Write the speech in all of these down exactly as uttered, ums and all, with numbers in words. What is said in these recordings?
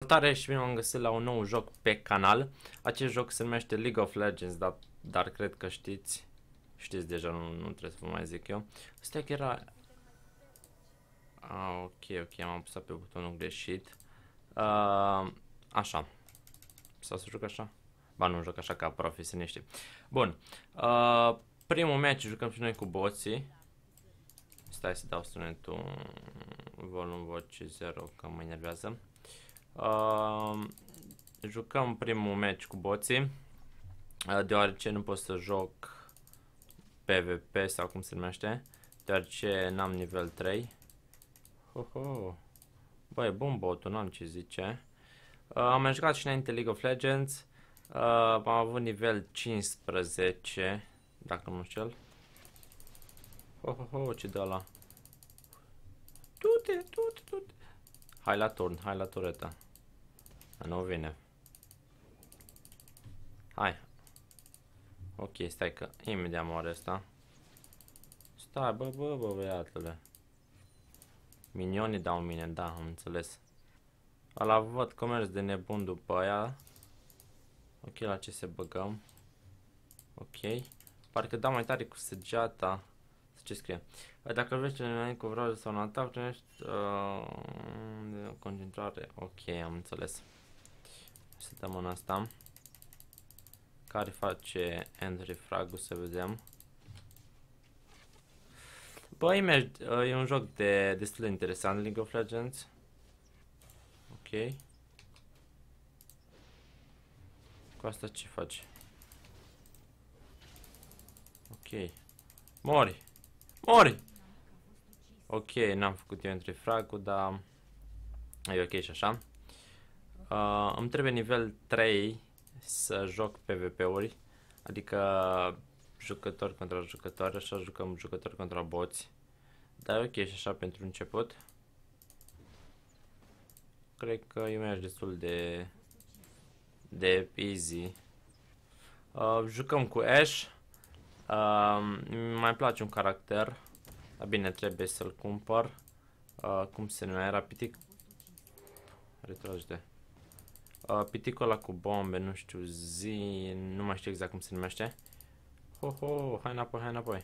Salutare și bine m-am găsit la un nou joc pe canal. Acest joc se numește League of Legends, dar, dar cred că știți. Știți deja, nu, nu trebuie să vă mai zic eu. Stai că era... Ah, ok, ok, am apăsat pe butonul greșit. Uh, așa. Sau să joc așa? Ba, nu joc așa ca profesioniști. Bun. Uh, primul match jucăm și noi cu boții. Stai să dau sunetul volum voce zero, că mă enervează. Uh, jucăm primul match cu boții, uh, deoarece nu pot să joc P V P sau cum se numește, deoarece n-am nivel trei. Ho, ho. Bă, e bun botul, n-am ce zice. Uh, am mai jucat și înainte League of Legends. Uh, am avut nivel cincisprezece, dacă nu știu. Ho, ho, ho, ce de ăla. Du-te, du-te, du-te. Hai la turn, hai la tureta. Nu vine. Hai. Ok, stai că imediat moare ăsta. Stai, bă, bă, bă, băiatule. Minionii dau mine, da, am înțeles. Ăla văd comerț de nebun după aia. Ok, la ce se băgăm? Ok. Parcă dau mai tare cu săgeata. Ce scrie? Dacă vreți înainte cu vreo sau un atac, primești uh, concentrare. Ok, am înțeles. Să dăm în asta. Care face entry frag-ul, să vedem. Băi, mergi, uh, e un joc de destul de interesant, League of Legends. Ok. Cu asta ce faci? Ok. Mori! Mori! Ok, n-am făcut eu entry frag-ul, dar e ok și așa. Uh, îmi trebuie nivel trei să joc P V P-uri, adică jucători contra jucători, așa jucăm jucători contra boți. Dar e ok și așa pentru început. Cred că e merge destul de de easy. Uh, jucăm cu Ashe. Uh, mai place un caracter. Dar bine, trebuie să-l cumpăr. Uh, cum se numea? Era pitic. Retrage. Uh, piticul ăla cu bombe, nu știu, zi, nu mai știu exact cum se numește. Ho, ho, hai înapoi, hai înapoi.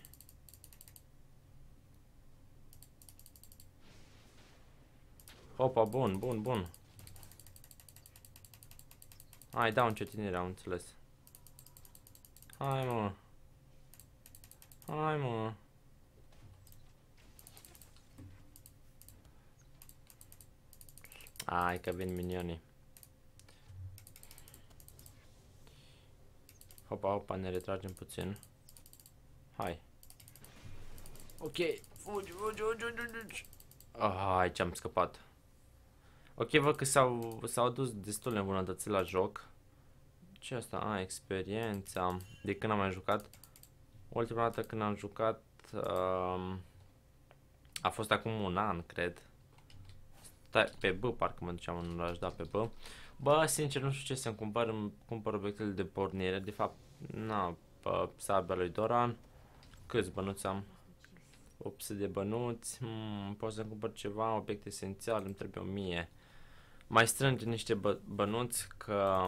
Opa, bun, bun, bun. Hai, dau încetinire, am înțeles. Hai, mă. Hai, mă. Hai că vin minionii. Hopa, hopa, ne retragem puțin. Hai. Ok, fugi, fugi, fugi, fugi, fugi. Oh, aici am scăpat. Ok, văd că s-au s-au dus destul de îmbunătățit la joc. Ce asta? A, experiența. De când am mai jucat? Ultima dată când am jucat um, a fost acum un an, cred. Stai, pe B, parcă mă duceam în oraș, da, pe B. Bă, sincer, nu știu ce să-mi cumpăr, îmi cumpăr obiectele de pornire. De fapt, na, pe sabia lui Doran. Câți bănuți am? opt sute de bănuți. Hmm, pot să-mi cumpăr ceva, obiect esențial, îmi trebuie o mie. Mai strânge niște bă bănuți că...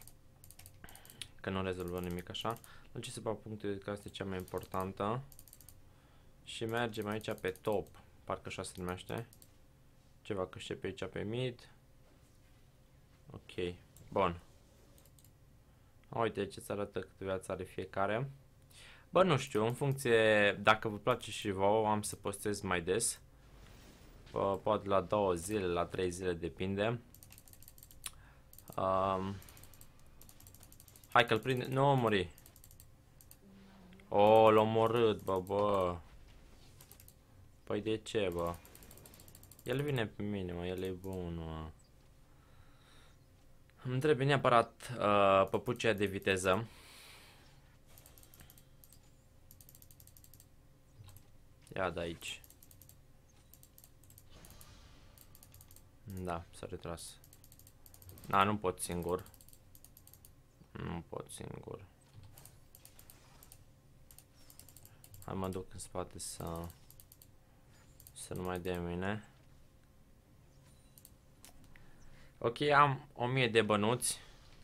că nu rezolvă nimic așa. Nu ce să fac punctul, că asta e cea mai importantă. Și mergem aici pe top. Parcă așa se numește. Ceva că știe pe aici pe mid. Ok. Bun. Uite ce ți arată cât viață are fiecare. Bă, nu știu, în funcție, dacă vă place și vouă, am să postez mai des. Bă, poate la două zile, la trei zile, depinde. Um, hai că-l prinde. Nu, muri. O, l-a omorât, bă, bă. Păi de ce, bă? El vine pe mine, mă, el e bun, mă. Îmi trebuie neapărat uh, păpucea de viteză. Ia de aici. Da, s-a retras. Da, nu pot singur. Nu pot singur. Hai mă duc în spate să să nu mai dea mine. Ok, am o mie de bănuți.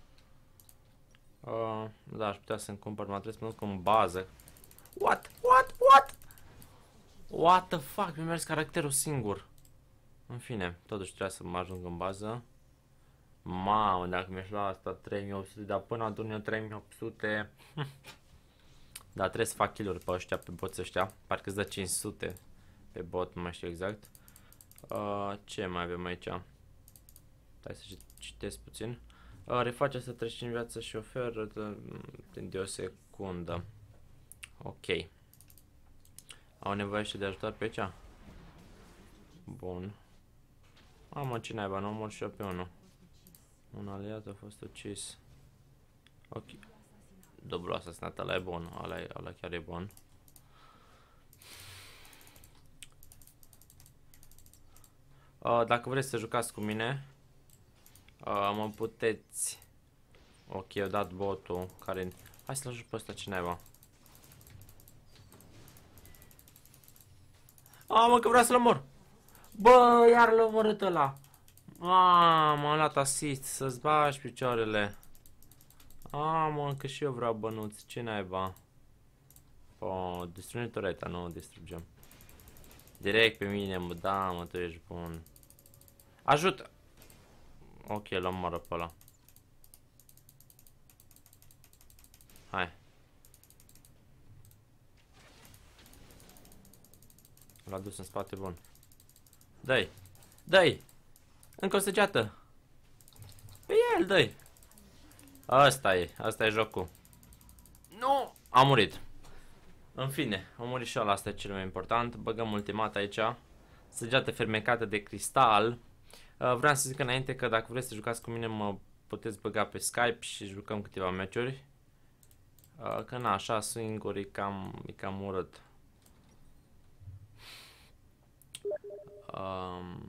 Uh, da, aș putea să-mi cumpăr, mă trebuie să mă duc în bază. What? What? What? What the fuck? Mi-a mers caracterul singur. În fine, totuși trebuie să mă ajung în bază. Mamă, dacă mi-aș lua asta trei mii opt sute, dar până adun eu trei mii opt sute. Da, trebuie să fac kill-uri pe ăștia, pe boți ăștia. Parcă îți dă cinci sute pe bot, nu mai știu exact. Uh, ce mai avem aici? Hai să citesc puțin. Uh, reface să treci în viață și oferă de o secundă. Ok. Au nevoie și de ajutor pe aici? Bun. Mamă, ce naiba, nu omor și eu pe unul. Un aliat a fost ucis. Ok. Dublu asasinat, ăla e bun, ăla, e, ăla chiar e bun. Uh, dacă vreți să jucați cu mine, uh, mă puteți... Ok, eu dat botul care... Hai să-l ajut pe ăsta, ce naiba. A, mă, că vreau să-l omor. Bă, iar l-a omorât ăla. A, m-am luat asist, să-ți bagi picioarele. A, mă, că și eu vreau bănuți, ce naiba. O, distrugem tureta, nu o distrugem. Direct pe mine, mă, da, mă, tu ești bun. Ajută! Ok, l-am omoră pe ăla. Hai. L-a dus în spate, bun. Dă-i! Dă-i! Încă o săgeată! Pe el, dă-i! Asta e, asta e jocul. Nu! A murit. În fine, a murit și ăla, asta e cel mai important. Băgăm ultimat aici. Săgeată fermecată de cristal. Uh, vreau să zic înainte că dacă vreți să jucați cu mine, mă puteți băga pe Skype și jucăm câteva meciuri. Uh, că na, așa singur e cam, e cam urât. Um,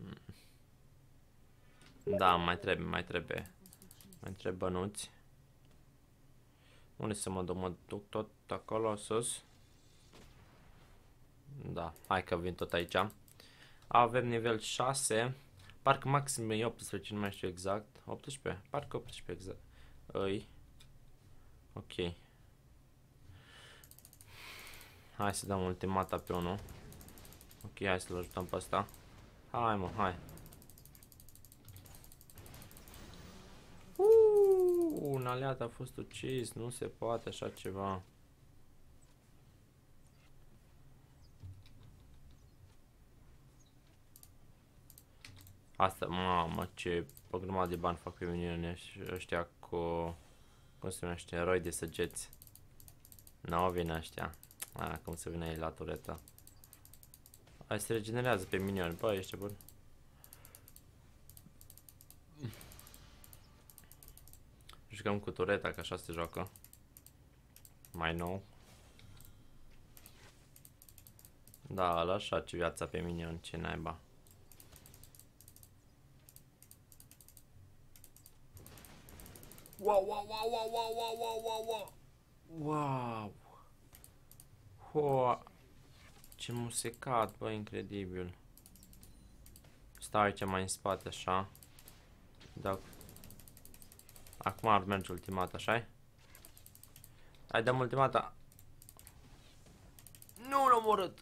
da, mai trebuie, mai trebuie. Mai trebuie bănuți. Unde să mă duc? Mă duc tot acolo sus. Da, hai că vin tot aici. Avem nivel șase. Parcă maxim e optsprezece, nu mai știu exact. optsprezece? Parcă optsprezece exact. Îi. Ok. Hai să dăm ultimata pe unul. Ok, hai să-l ajutăm pe ăsta. Hai, mă, hai. Uuu, un aliat a fost ucis, nu se poate așa ceva. Asta, mamă, ce o grămadă de bani fac pe mine ăștia cu, cum se numește, eroi de săgeți. Nu vin ăștia. A, cum să vină ei la turetă. Hai, se regenerează pe minioni, bă, ești bun. Jucăm cu tureta, că așa se joacă. Mai nou. Da, așa ce viața pe minion, ce naiba. Wow, wow, wow, wow, wow, wow, wow, wow. Wow. Wow. Ce musecat, bă, incredibil. Stau aici mai în spate, așa. Da. Acum ar merge ultimata, așa-i? Hai, dăm ultimata. Nu l-am omorât.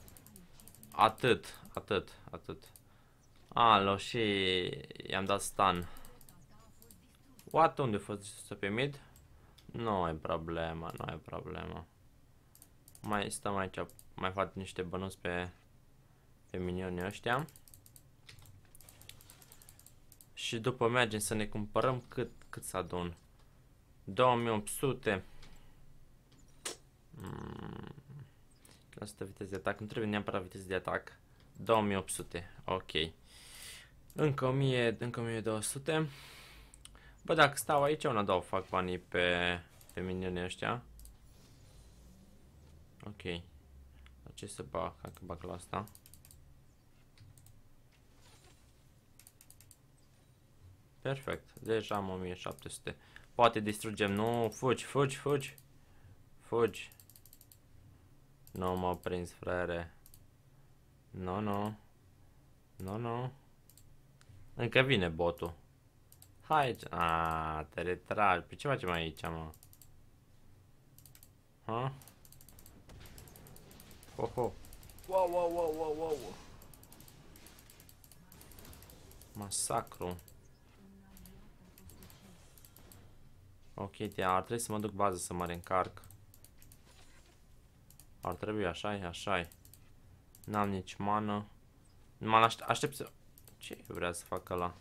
Atât, atât, atât. Alo, și i-am dat stun. What? Unde a fost să pe mid? Nu e problema, nu e problema. Mai stăm aici, mai fac niște bănuți pe, pe minionii ăștia. Și după mergem să ne cumpărăm cât, cât să adun. două mii opt sute. Mm. Asta viteză de atac, nu trebuie neapărat viteză de atac. două mii opt sute, ok. Încă o mie, încă o mie două sute. Bă, dacă stau aici, una dau, fac banii pe, pe minionii ăștia. Ok. La ce să bag? Hai că bag la asta. Perfect. Deja am o mie șapte sute. Poate distrugem. Nu, fugi, fugi, fugi. Fugi. Nu m-au prins, frere. Nu, nu. Nu, nu. Încă vine botul. Hai aici. Aaaa, te retragi. Pe ce facem aici, mă? Ha? Ho, ho. Wow, wow, wow, wow, wow. Masacru. Ok, te ar trebui să mă duc bază să mă reîncarc. Ar trebui, așa-i, așa-i. N-am nici mană. Mă aștept, aștept să... Ce vrea să facă ăla?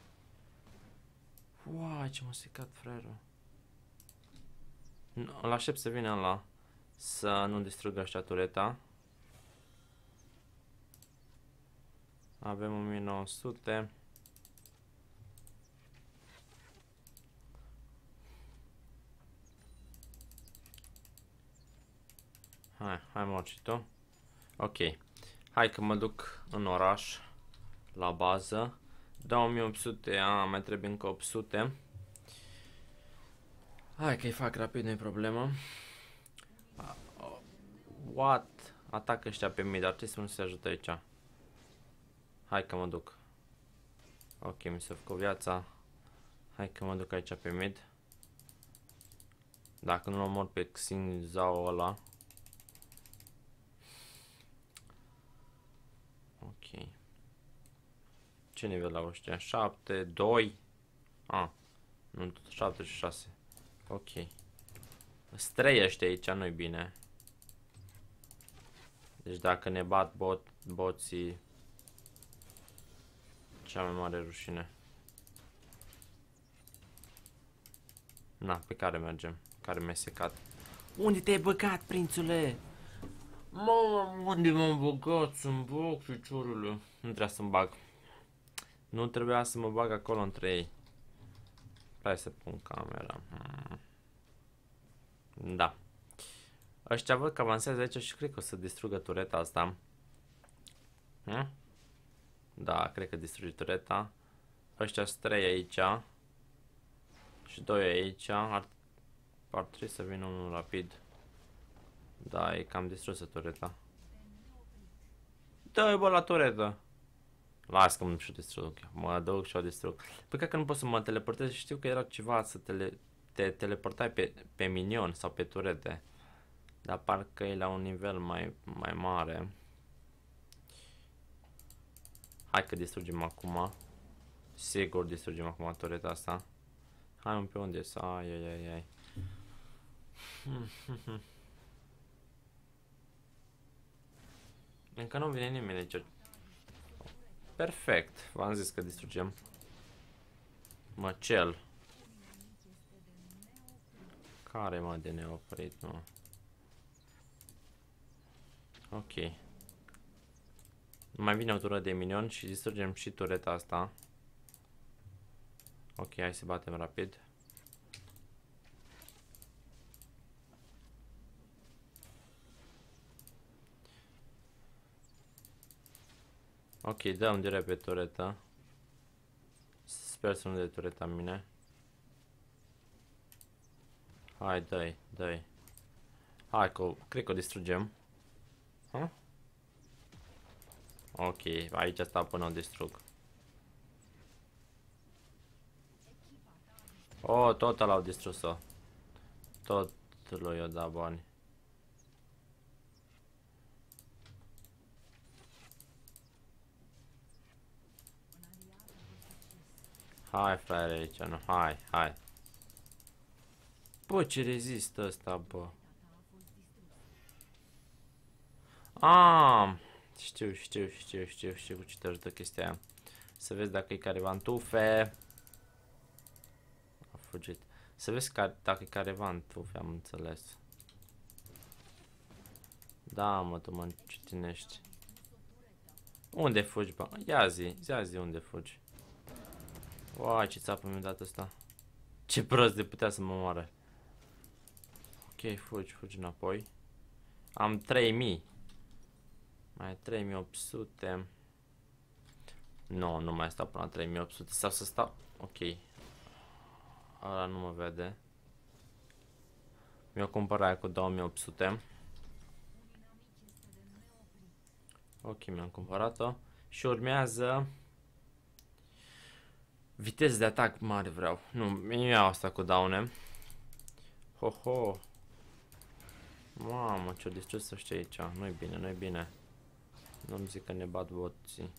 Uai, ce m-a secat, frerul. Îl aștept să vină ăla. Să nu distrugă ăștia tureta. Avem o mie nouă sute. Hai, hai mă și tu. Ok. Hai că mă duc în oraș. La bază. două mii opt sute. A, mai trebuie încă opt sute. Hai că-i fac rapid, nu-i problemă. What? Atacă ăștia pe mid, dar trebuie să nu se ajută aici. Hai că mă duc. Ok, mi s-a făcut viața. Hai că mă duc aici pe mid. Dacă nu-l omor pe Xin Zhao ăla. Ok. Ce nivel au ăștia? șapte, doi. Ah, nu, șapte și șase. Ok. Strei ăștia aici, nu-i bine. Deci dacă ne bat bot, boții, cea mai mare rușine. Na, pe care mergem? Care mi-a secat? Unde te-ai băgat, prințule? Mă, unde m-am băgat? Să-mi bag piciorule. Nu trebuia să-mi bag. Nu trebuia să mă bag acolo între ei. Hai să pun camera. Da. Ăștia văd că avansează aici și cred că o să distrugă tureta asta. Hm? Da, cred că distruge tureta. Ăștia sunt trei aici. Și doi aici. Ar, ar trebui să vină unul rapid. Da, e cam distrusă tureta. Dă-i bă la turetă. Las că mă și-o distrug. Mă duc și-o distrug. Păi că nu pot să mă teleportez. Știu că era ceva să tele, te teleportai pe, pe minion sau pe turete. Dar parcă e la un nivel mai, mai mare. Hai că distrugem acum. Sigur distrugem acum tureta asta. Hai un pe unde să... Ai, ai, ai, ai. Încă nu vine nimeni aici. Perfect. V-am zis că distrugem. Măcel. Care mă de neoprit, nu? Ok. Mai vine o tură de minion și distrugem și tureta asta. Ok, hai să batem rapid. Ok, dăm direct pe tureta. Sper să nu dea tureta în mine. Hai, dă-i, dă-i. Hai că, cred că o distrugem. Ha? Ok, aici stau până o distrug. Oh, tot l-au distrus-o. Tot lui i-o dat bani. Hai, fraiere, aici, nu, hai, hai. Bă, ce rezistă ăsta, bă. Ah, știu, știu, știu, știu, știu cu ce te ajută chestia aia. Să vezi dacă e careva în tufe. A fugit. Să vezi că, dacă e careva în tufe, am înțeles. Da, mă, tu mă încetinești. Unde fugi, bă? Ia zi, ia zi unde fugi. Uai, ce țapă mi-a dat ăsta. Ce prost de putea să mă moare. Ok, fugi, fugi înapoi. Am trei mii. Mai trei mii opt sute. Nu, nu mai stau până la trei mii opt sute. Sau să stau... Ok. Ăla nu mă vede. Mi-o cumpărat cu două mii opt sute. Ok, mi-am cumpărat-o. Și urmează... Viteză de atac mare vreau. Nu, nu iau asta cu daune. Ho, ho. Mamă, ce-o distrus ăștia aici. Nu-i bine, nu-i bine. Nu-mi zic că ne bat boții.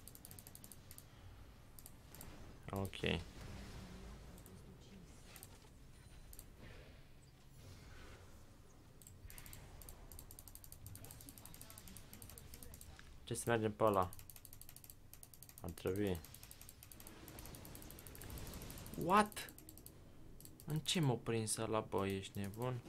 Ok. Ce să mergem pe ăla? Ar trebui. What? În ce m-a prins ăla, bă, ești nebun?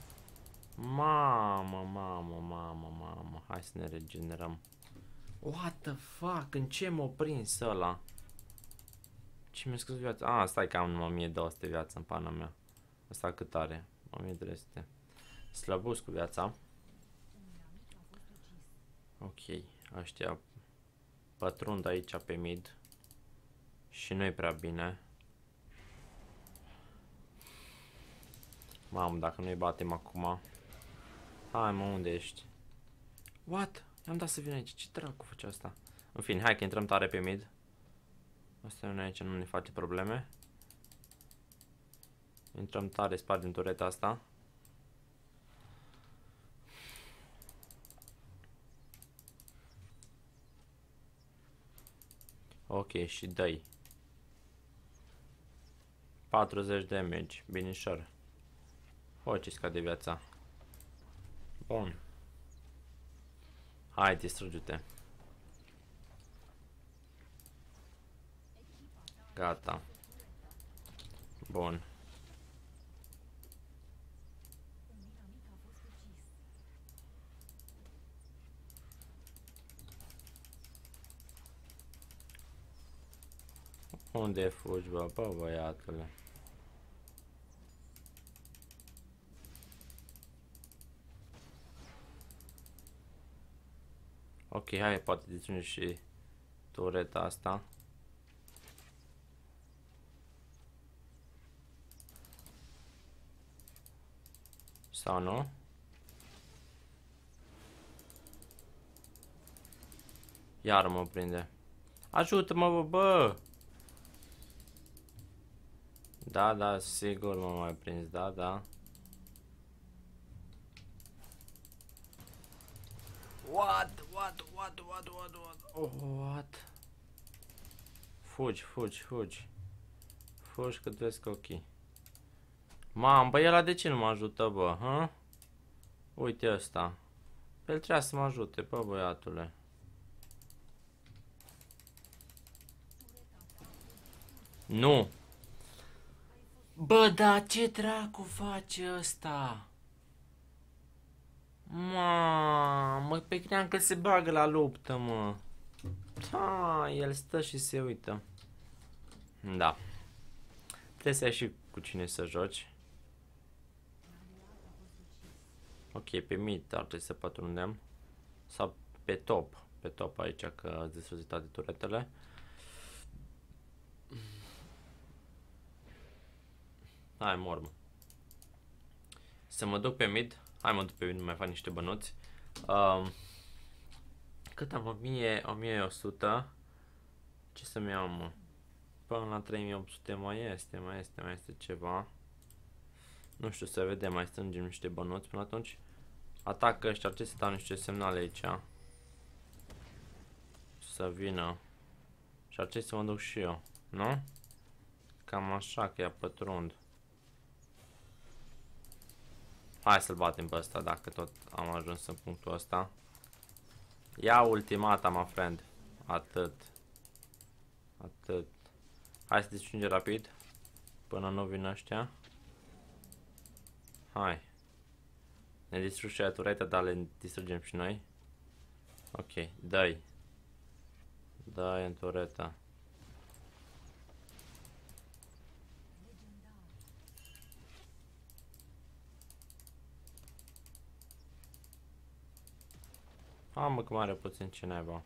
Mamă, mamă, mamă, mamă. Hai să ne regenerăm. What the fuck? În ce m-a prins ăla? Ce mi-a scos viața? Ah, stai că am numai o mie două sute viață în pana mea. Asta cât are? o mie trei sute. Slăbus cu viața. Ok, ăștia pătrund aici pe mid. Și nu-i prea bine. Mamă, dacă nu-i batem acum. Hai mă, unde ești? What? I-am dat să vin aici. Ce dracu face asta? În fine, hai că intrăm tare pe mid. Asta nu aici, nu ne face probleme. Intrăm tare, spargem tureta asta. Ok, și dă-i. patruzeci de damage, binișor. O, ce scade viața. Bun. Hai, distruge-te. Gata. Bun. Unde fugi, bă, bă, băiatule? Ok, hai, poate distrugem și tureta asta. Sau nu? Iar mă prinde. Ajută-mă, bă, bă! Da, da, sigur m-am mai prins, da, da. What? What? What? What? What? What? Oh, what? Fugi, fugi, fugi. Fugi că trăiesc ochii. Mam, bă, ăla de ce nu mă ajută, bă, hă? Uite ăsta. El trebuia să mă ajute, bă, băiatule. Nu! Bă, da, ce dracu face ăsta? Mamă, pe cream că se bagă la luptă, mă. Da, el stă și se uită. Da. Trebuie să ai și cu cine să joci. Ok, pe mid ar trebui să pătrundem. Sau pe top. Pe top aici, că ați distrus toate turetele. Hai, mor, mă. Să mă duc pe mid. Hai, mă duc pe mid, nu mai fac niște bănuți. Um, cât am? o mie, o mie o sută. Ce să-mi iau, mă? Până la trei mii opt sute mai este, mai este, mai este ceva. Nu știu, să vedem, mai strângem niște bănuți până atunci. Atacă ăștia, ar trebui să dau niște semnale aici. Să vină. Și ar trebui să mă duc și eu, nu? Cam așa că ia pătrund. Hai să-l batem pe ăsta, dacă tot am ajuns în punctul ăsta. Ia ultimata, my friend. Atât. Atât. Hai să distrugem rapid. Până nu vin ăștia. Hai. Ne distrug și aia tureta, dar le distrugem și noi. Ok, dă-i. Dă-i în tureta. Am mă că mare puțin ce naiba.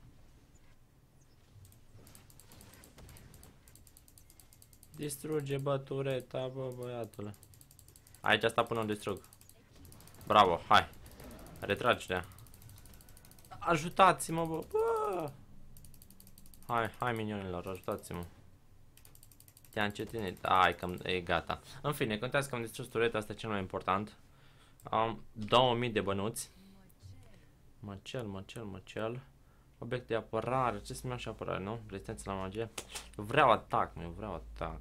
Distruge, bă, tureta, bă, băiatule. Aici asta până o distrug. Bravo, hai. Retrage-te. Ajutați-mă, bă, bă. Hai, hai, minionilor, ajutați-mă. Te-a încetinit. Ai, că e gata. În fine, contează că am distrus tureta, asta e cel mai important. Am două mii de bănuți. Măcel, măcel, măcel. Obiect de apărare. Ce se numește apărare, nu? Rezistență la magie. Eu vreau atac, mă, eu vreau atac.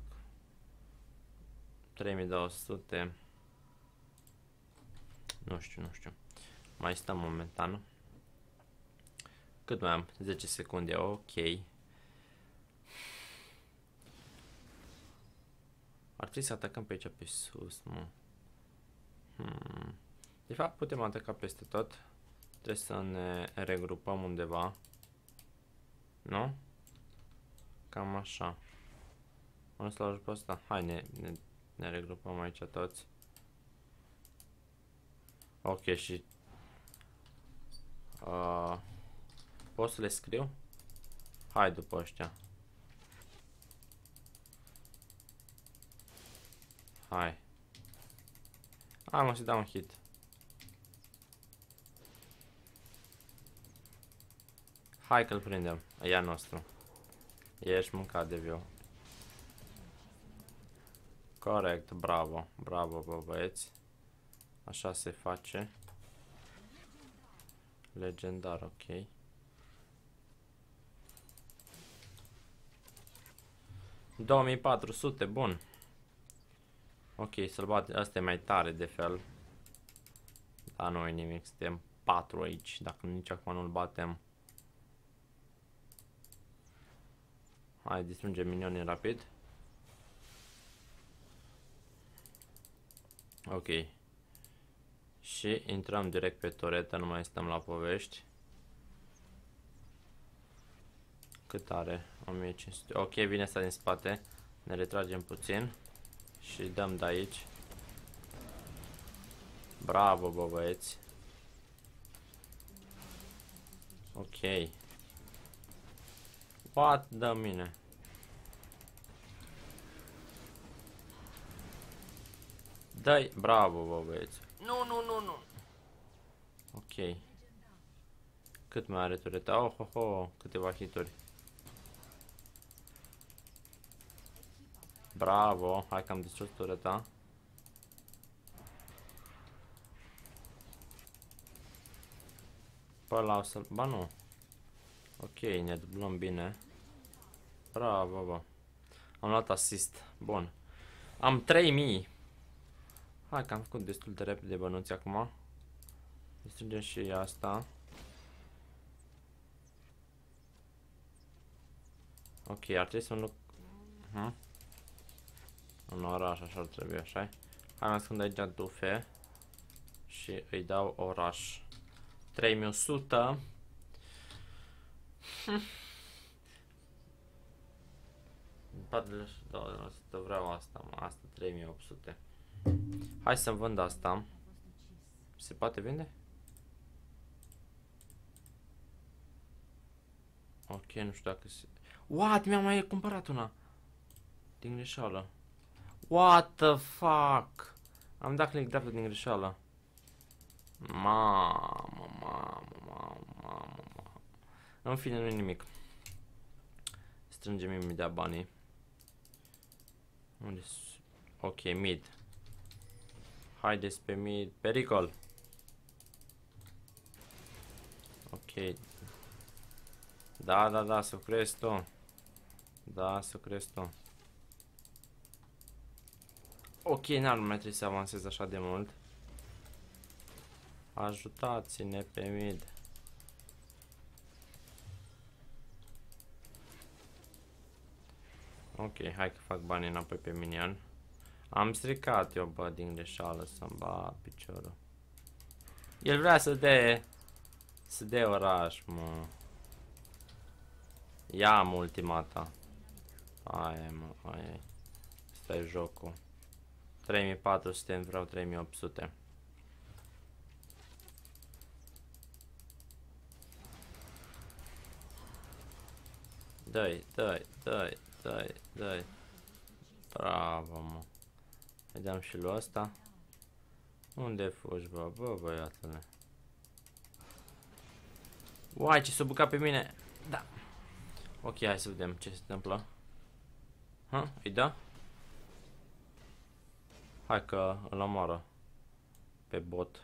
trei mii două sute. Nu știu, nu știu. Mai stăm momentan. Cât mai am? zece secunde, ok. Ar trebui să atacăm pe aici pe sus, mă. Hmm. De fapt, putem ataca peste tot. Trebuie să ne regrupăm undeva. Nu? Cam așa. Am să-l ajut pe ăsta. Hai, ne, ne, ne regrupăm aici toți. Ok, și... Uh, pot să le scriu? Hai după ăștia. Hai. Hai, mă, să dau un hit. Hai că-l prindem. E a nostru. Ești mâncat de viu. Corect, bravo. Bravo, bă, băieți. Așa se face. Legendar, ok. două mii patru sute, bun. Ok, să-l bate. Asta e mai tare de fel. Dar nu e nimic, suntem patru aici. Dacă nici acum nu-l batem. Hai, distrugem minionii rapid. Ok. Și intrăm direct pe toretă, nu mai stăm la povești. Cât are? o mie cinci sute. Ok, vine asta din spate. Ne retragem puțin. Și dăm de aici. Bravo, bă, băieți. Ok. What? Dă mine. Dai, bravo, bă, băieți. Nu, nu, nu, nu. Ok. Cât mai are tureta? Oh, oh, oh, câteva hituri. Bravo, hai că am distrus tureta. Pe ăla o să... Ba nu. Ok, ne dublăm bine. Bravo, bă. Am luat asist. Bun. Am trei mii. Hai că am făcut destul de repede bănuți acum. Distrugem și asta. Ok, ar trebui să mă duc... Uh-huh. Un oraș, așa ar trebui, așa. Hai mă ascund aici dufe. Și îi dau oraș. trei mii o sută. patru sute vreau asta, mă. Asta trei mii opt sute. Hai să vând asta. Se poate vinde? Ok, nu știu dacă se... What? Mi-am mai cumpărat una. Din greșeală. What the fuck? Am dat click dreapta din greșeală. Mamă, mamă, mamă, mamă, mamă. În fine, nu-i nimic. Strângem imediat banii. Unde? Ok, mid. Haideți pe mid. Pericol. Ok. Da, da, da, să crezi tu. Da, să crezi tu. Ok, n-ar mai trebui să avansez așa de mult. Ajutați-ne pe mid. Ok, hai că fac bani înapoi pe minion. Am stricat eu, bă, din greșeală să-mi bat piciorul. El vrea să dea... Să dea oraș, mă. Ia-am ultimata. Aia, mă, aia. Asta e jocul. trei mii patru sute, vreau trei mii opt sute. Dai, dai, dai, dai, dai. Bravo, mă. Îi dăm și lui ăsta. Unde fugi, bă, bă, băiatule? Uai, ce s-a bucat pe mine. Da. Ok, hai să vedem ce se întâmplă. Ha? Îi da? Hai că îl omoară pe bot.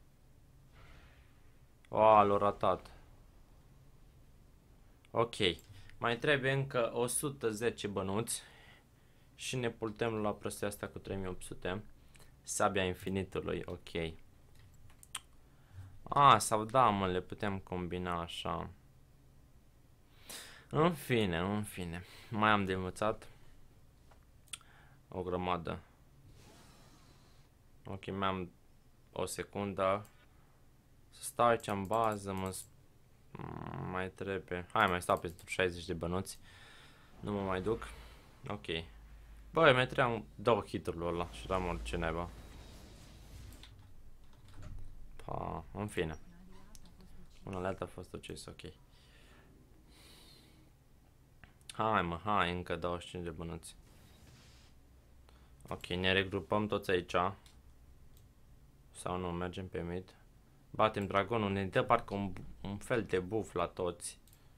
O, l-a ratat. Ok. Mai trebuie încă o sută zece bănuți. Și ne putem la prostia asta cu trei mii opt sute. Sabia infinitului, ok. A, sau da, mă, le putem combina așa. În fine, în fine. Mai am de învățat o grămadă. Ok, mai am o secundă. Să stau aici în bază, mă... Mai trebuie... Hai, mai stau pentru șaizeci de bănuți. Nu mă mai duc. Ok. Băi, mai trebuiam două hit-urile ăla și eram orice naiba. Pa, în fine. Una alta a fost ucis, ok. Hai mă, hai, încă douăzeci și cinci de bănuți. Ok, ne regrupăm toți aici. Sau nu, mergem pe mid. Batem dragonul, ne dă parcă un, un fel de buff la toți.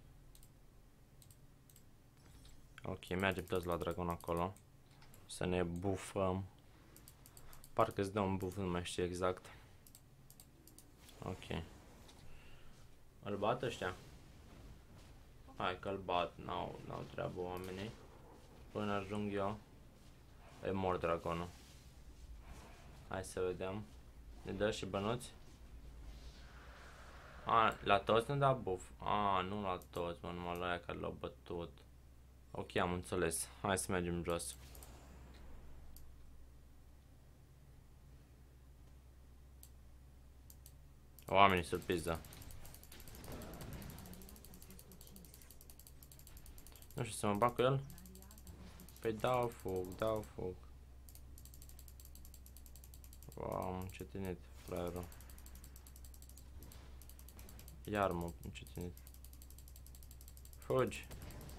Ok, mergem toți la dragon acolo. Să ne buffăm. Parcă îți dă un buff, nu mai știu exact. Ok. Îl bat ăștia? Hai că îl bat, n-au, n-au treabă oamenii. Până ajung eu, e mor dragonul. Hai să vedem. Ne dă și bănuți? A, la toți nu da buff. A, nu la toți, mă, numai la aia care l-au bătut. Ok, am înțeles. Hai să mergem jos. Oamenii surpriză. Nu știu să mă bag cu el? Păi dau foc, dau foc. Wow, am încetinit, fraierul. Iar m-a încetinit. Fugi.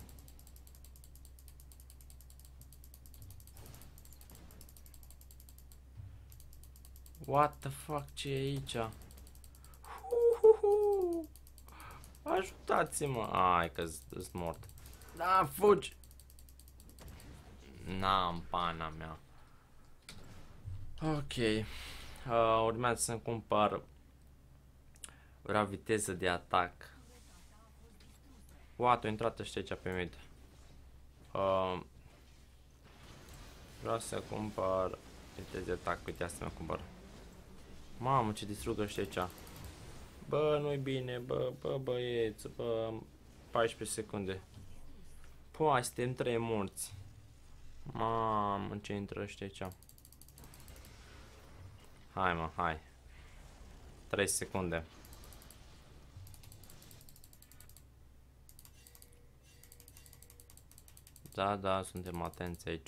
What the fuck, ce e aici? Ajutați-mă! Ai că-s mort. Da, fugi! N-am pana mea. Ok. Uh, urmează să-mi cumpăr. Vreau viteză de atac. What, a intrat ăștia aici pe mid. Uh, vreau să cumpăr viteză de atac. Uite, asta mă cumpăr. Mamă, ce distrug ăștia aici. Bă, nu-i bine, bă, bă, băieți, bă, paisprezece secunde. Păi, suntem trei morți. Mamă, ce intră ăștia aici. Hai, mă, hai. trei secunde. Da, da, suntem atenți aici.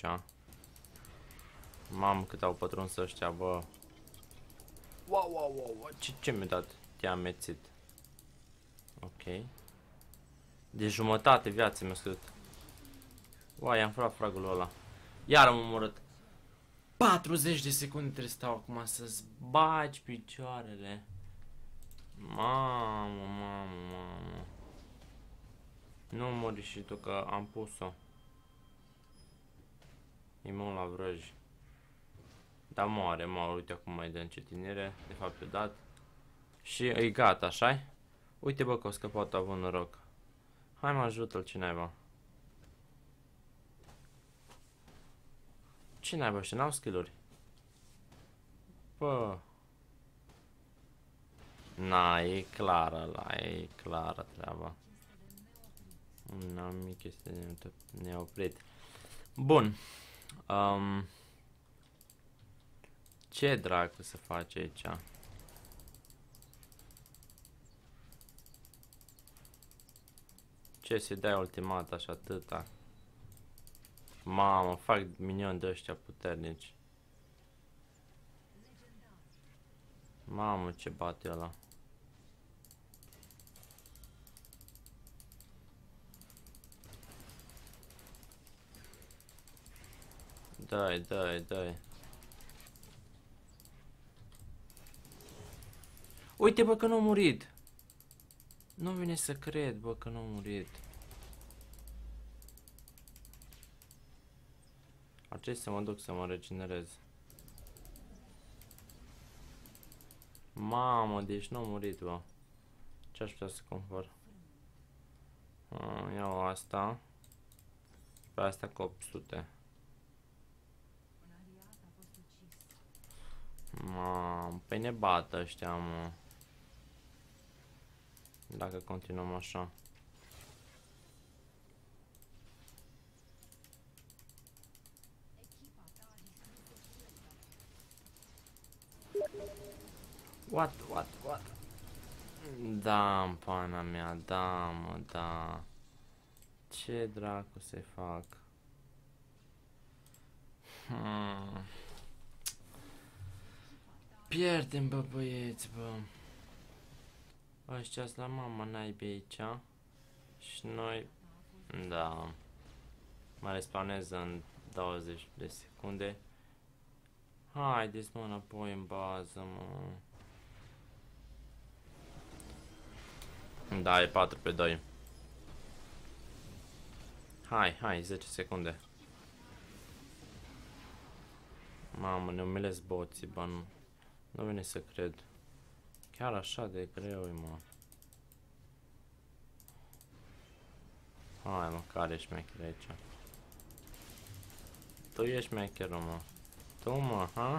Mamă, cât au pătruns ăștia, bă. Wow, wow, wow, wow. Ce, ce mi-a dat? Te-a amețit. Ok. De jumătate viață mi-a scăzut. Uai, am furat fragul ăla. Iar am omorât. patruzeci de secunde trebuie să stau acum să-ți bagi picioarele. Mamă, mamă, mamă. Nu mori și tu că am pus-o. Imun la vrăji. Dar moare, moare, uite acum mai dă încetinire. De fapt i-a dat. Și e gata, așa-i? Uite bă că o scăpat, a avut noroc. Hai mă, ajută-l cineva. Ce naiba ăștia, n-au skill-uri? Bă. Na, e clară ăla, e clară treaba. N-am mic este neoprit. Bun. Um, ce dracu să face aici? Ce să-i dai ultimat așa atâta? Mamă, fac minioni de ăștia puternici. Mamă, ce bate ăla. Dai, dai, dai. Uite bă că nu a murit. Nu vine să cred bă că nu a murit. Ar trebui să mă duc să mă regenerez. Mamă, deci nu a murit, bă. Ce aș putea să cumpăr? Iau asta. Pe asta cu opt sute. Mamă, păi ne bată ăștia, mă. Dacă continuăm așa. What, what, what? Da, în pana mea, da, mă, da. Ce dracu să fac? Hmm. Pierdem, bă, băieți, bă. Ăștia-s la mama naibii aici. Și noi... Da. Mă respawnez în douăzeci de secunde. Haideți, mă, înapoi în bază, mă. Da, e patru pe doi. Hai, hai, zece secunde. Mamă, ne umilesc boții, bă, nu, nu vine să cred. Chiar așa de greu, mă. Hai, mă, care ești șmecher aici? Tu ești șmecherul, mă. Tu, mă, ha?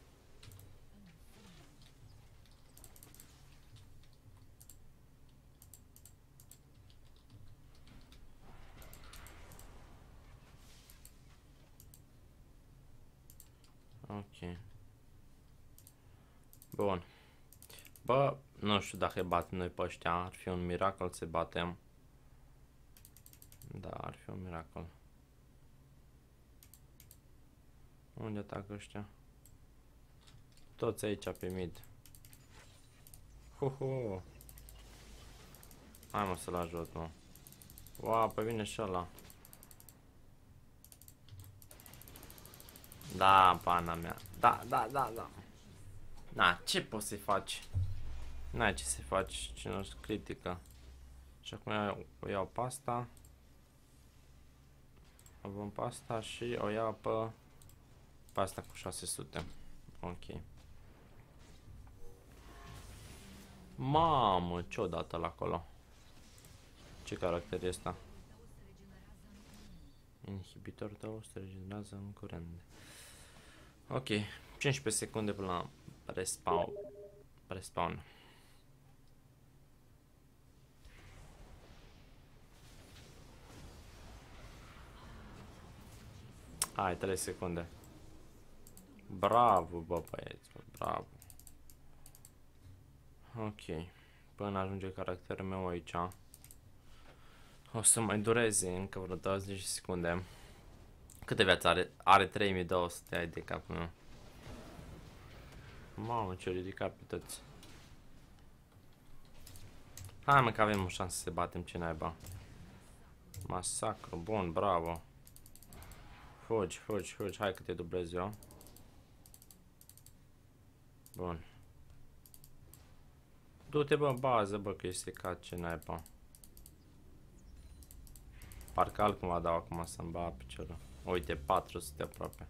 Ok. Bun. Bă, nu știu dacă batem noi pe ăștia. Ar fi un miracol să batem. Da, ar fi un miracol. Unde atacă ăștia? Toți aici pe mid. Huhu. Hai, mă, să-l ajut, mă. Wow, pe vine și ăla. Da, pana mea. Da, da, da, da. Na, ce poți să-i faci? N-ai ce să-i faci, cine o critică. Și acum eu o iau pe asta. O vom pe asta și o iau pe, pe asta cu șase sute. Ok. Mamă, ce-o dată la acolo? Ce caracter e ăsta? Inhibitor tău se regenerează în curând. Ok, cincisprezece secunde până la respawn. Respawn. Hai, trei secunde. Bravo, bă, băieți, bă, bravo. Ok, până ajunge caracterul meu aici. O să mai dureze încă vreo douăzeci de secunde. Câte viață are? Are trei mii două sute, ai de capul meu. Mamă, ce-o ridicat pe toți. Hai, mă, că avem o șansă să se batem, ce naiba. Masacru, bun, bravo. Fugi, fugi, fugi, hai că te dublez eu. Bun. Du-te, bă, în bază, bă, că este ca ce naiba. Parcă altcumva dau acum să-mi ba piciorul. Uite, patru sute aproape.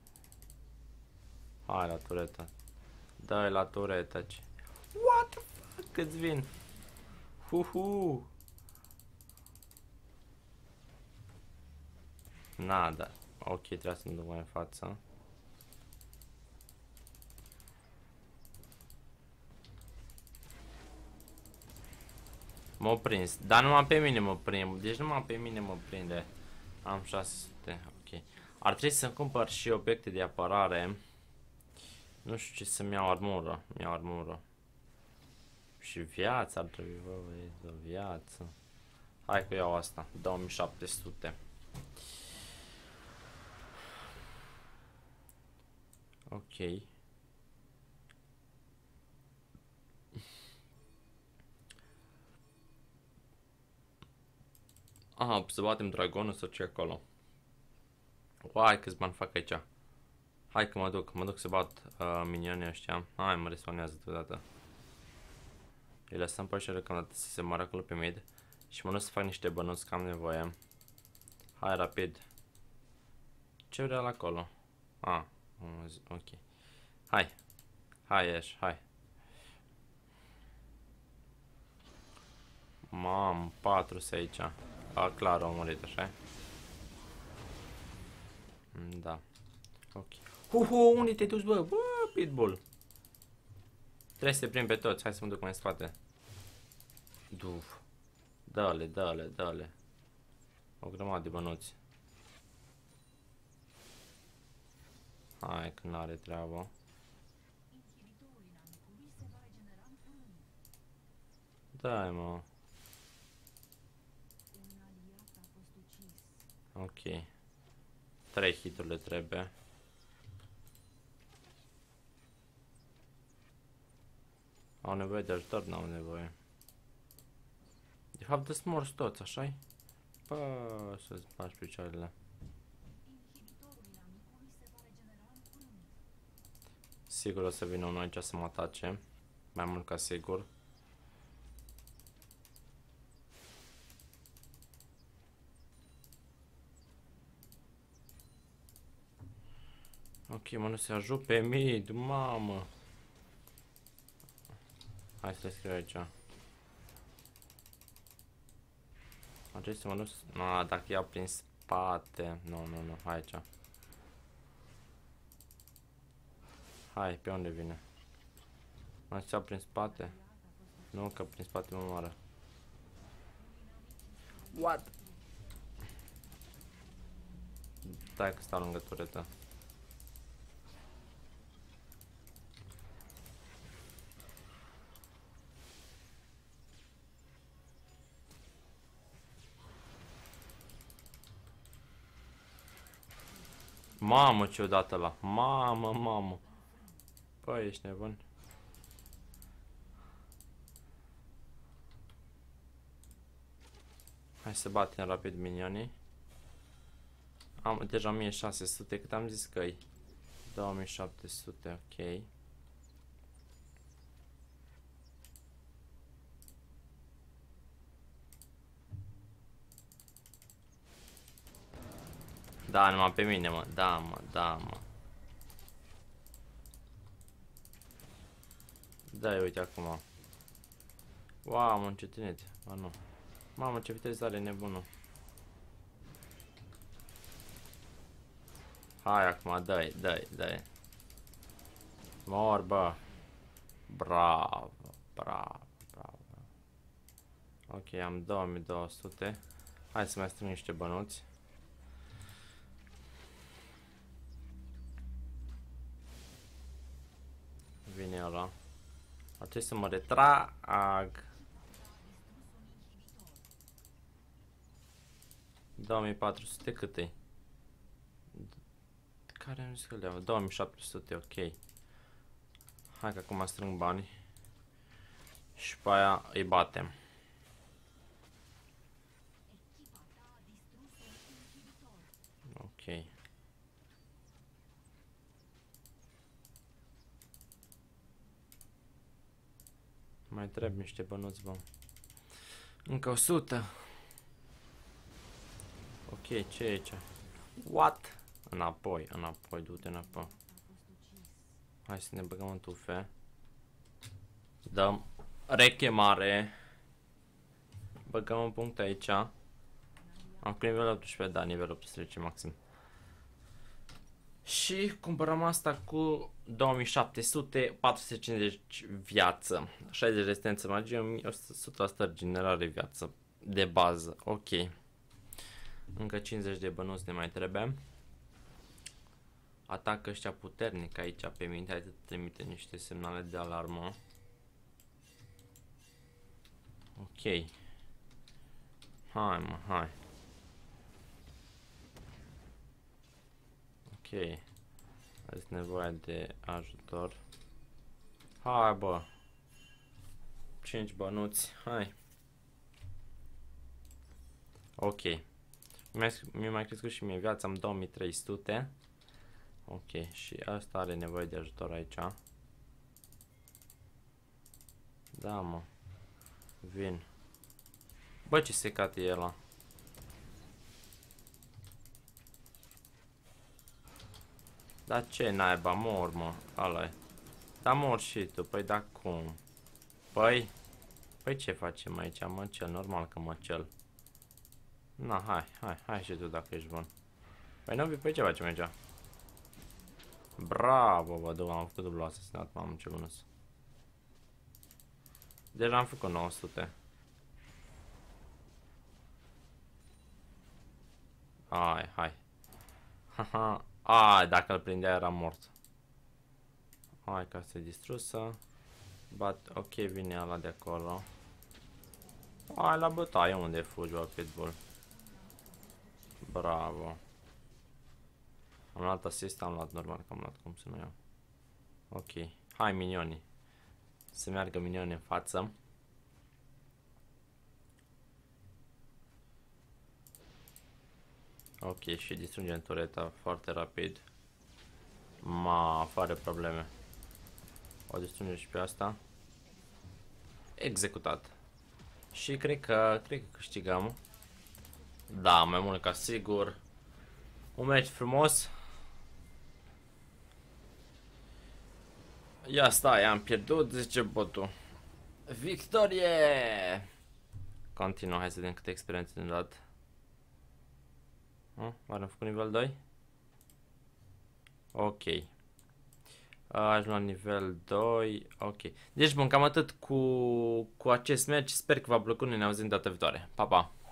Hai la tureta. Dă-i la tureta. What the fuck, câți vin? Huhu. Nada. Ok, trebuie să-mi duc mai în față. M-a prins. Dar numai pe mine mă prind. Deci numai pe mine mă prinde. Am șase sute. Ok. Ar trebui să-mi cumpăr și obiecte de apărare. Nu știu ce să-mi iau armură. Mi-iau armură. Și viața ar trebui, bă, băieți, o viață. Hai că iau asta. două mii șapte sute. Ok. Aha, să batem dragonul sau ce acolo. Uai, câți bani fac aici. Hai că mă duc, mă duc să bat uh, minionii ăștia. Hai, mă respawnează deodată. Îi lăsăm pe ăștia recomandată să se moară acolo pe mid. Și mă duc să fac niște bănuți că am nevoie. Hai, rapid. Ce vrea la acolo? Ah, ok. Hai. Hai, Ash, hai. Mam, patru aici. A, clar, au murit, așa? Da. Ok. Hu, hu, unde te duci, bă? Bă, Pitbull. Trebuie să te prind pe toți. Hai să mă duc mai în spate. Duf. Dă-le, dă-le, dă-le. O grămadă de bănuți. Hai că n-are treabă. Dai, mă. Ok. Trei hituri le trebuie. Au nevoie de ajutor? N-au nevoie. De fapt, de morți toți, așa-i? Bă, să-ți bagi picioarele. Sigur o să vină unul aici să mă atace. Mai mult ca sigur. Ok, mă, nu se ajut pe mid, mamă. Hai să le scriu aici. Trebuie să mă duc... No, dacă iau prin spate... Nu, nu, nu, hai aici. Hai, pe unde vine? Mă iau prin spate? Nu, că prin spate mă moară. What? Stai că stau lângă turetă. Mamă, ce odată la. Mamă, mamă. Păi, ești nebun. Hai să batem rapid minionii. Am deja o mie șase sute, cât am zis că-i? două mii șapte sute, ok. Da, numai pe mine, mă. Da, mă, da, mă. Da, uite acum. Wow, am încetinit. A, nu. Mamă, ce viteză are nebunul. Hai acum, dă-i, dă-i, dă-i. Mor, bă. Bravo, bravo, bravo. Ok, am două mii două sute. Hai să mai strâng niște bănuți. Vine ăla. Ar trebui să mă retrag. două mii patru sute cât e? Care am zis că le-au? două mii șapte sute, ok. Hai că acum strâng bani. Și pe aia îi batem. Ok. Mai trebuie niște bănuți, bă. Încă o sută. Ok, ce e aici? What? Înapoi, înapoi, du-te înapoi. Hai să ne băgăm în tufe. Dăm rechemare. Băgăm un punct aici. Am cu nivel optsprezece, da, nivel optsprezece maxim. Și cumpărăm asta cu două mii șapte sute, patru sute cincizeci viață, șaizeci rezistență magie, o sută la sută regenerare viață de bază, ok. Încă cincizeci de bănuți ne mai trebuie. Atacă ăștia puternic aici pe mine, hai să trimite niște semnale de alarmă. Ok. Hai mă, hai. Ok. Aveți nevoie de ajutor. Hai bă. cinci bănuți, hai. Ok. Mi-a mai crescut și mie viața, am două mii trei sute. Ok, și asta are nevoie de ajutor aici. Da, mă. Vin. Bă, ce secat e ăla. Dar ce naiba, mor, mă. Ăla e. Da, mor și tu, păi da cum? Păi. Păi ce facem aici? Măcel, normal că măcel. Na, hai, hai, hai și tu dacă ești bun. Păi nu, păi ce facem aici? Bravo, bă, două, am făcut dublu asasinat, mamă, ce bună. Deja am făcut nouă sute. Hai, hai. Haha. Ai, dacă îl prindea era mort. Hai, ca să distrusă. Bat, ok, vine ăla de acolo. Hai la bătaie, unde fugi, bă, pitbull. Bravo. Am luat asist, am luat normal că am luat, cum să nu iau. Ok, hai minionii. Să meargă minionii în față. Ok, și distrugem tureta foarte rapid. Ma, fără probleme. O distrugem și pe asta. Executat. Și cred că, cred că câștigăm. Da, mai mult ca sigur. Un meci frumos. Ia stai, am pierdut, zice botul. Victorie! Continuă, hai să vedem câte experiențe ne-am dat. Oh, oare am făcut nivel doi? Ok. Aș lua nivel doi. Ok. Deci bun, cam atât cu, cu acest match. Sper că v-a plăcut. Ne auzim data viitoare. Pa, pa!